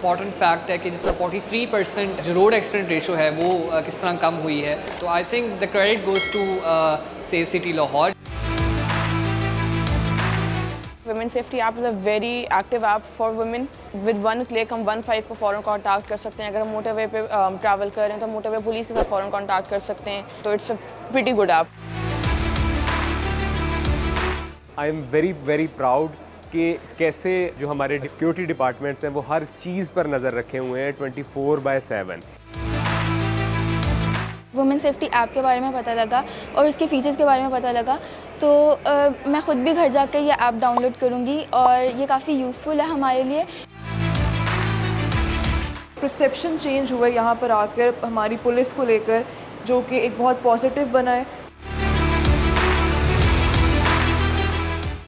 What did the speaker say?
Important fact है कि जिस तरह 43% जो रोड एक्सीडेंट रेशो है वो किस तरह कम हुई है। तो I think the credit goes to safe city Lahore. Women Safety App is a very active app for women. With one click हम 15 को फ़ौरन कॉन्टैक्ट कर सकते हैं। अगर हम मोटरवे पे ट्रैवल कर रहे हैं तो मोटरवे पुलिस के साथ फ़ौरन कॉन्टैक्ट कर सकते हैं। तो it's a pretty good app. I am very proud कि कैसे जो हमारे सिक्योरिटी डिपार्टमेंट्स हैं वो हर चीज़ पर नज़र रखे हुए हैं 24/7। वुमेन सेफ्टी ऐप के बारे में पता लगा और उसके फीचर्स के बारे में पता लगा तो मैं ख़ुद भी घर जाकर ये ऐप डाउनलोड करूँगी और ये काफ़ी यूज़फुल है हमारे लिए। परसेप्शन चेंज हुआ है यहाँ पर आकर हमारी पुलिस को लेकर, जो कि एक बहुत पॉजिटिव बना है।